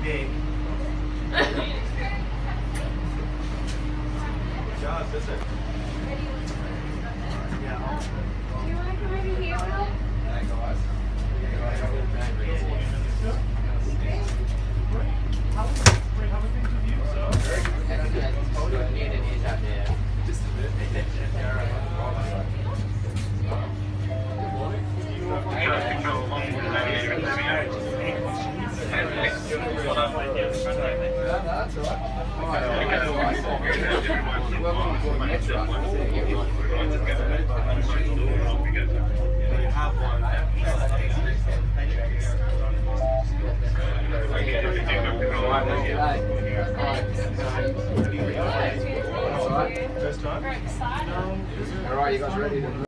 big. Job, is it? Yeah. Do you want to come over here, Will? First time? Very excited. All right, you guys ready to